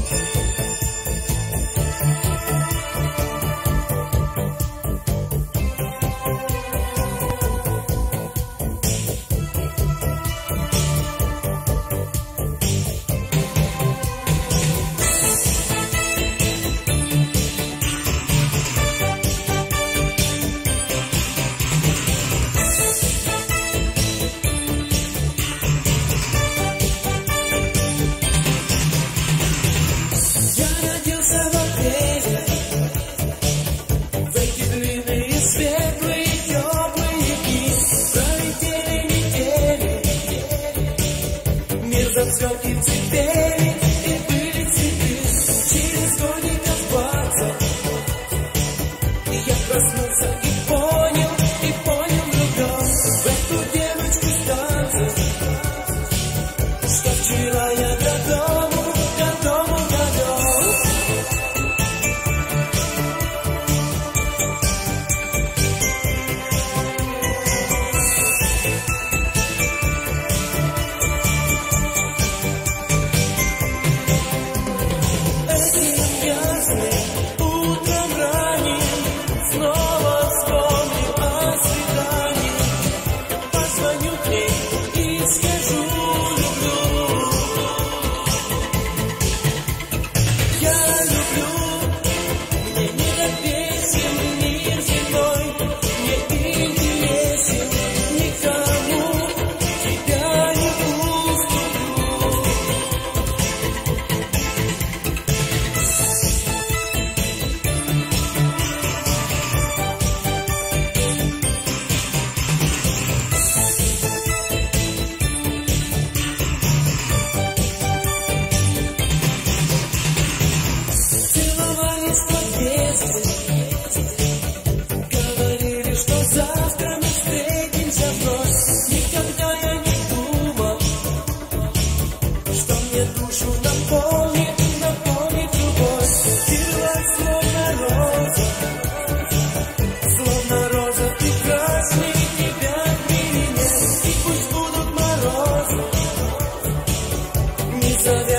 Зацвел и цветели, и были цветы. Через годиков 20 я проснулся и понял другом в эту девочку станцию, что вчера я до дому довел. Утром ранним снова вспомню о свидании. Позвоню к ней и скажу люблю. Я люблю, мне не до песен, мир земной не интересен никому, тебя не уступлю. Говорили, что завтра мы встретимся вновь. Никогда я не думал, что мне душу наполнит любовь. Ты словно роза, прекрасней тебя в мире нет. И пусть будут морозы, не завязывай.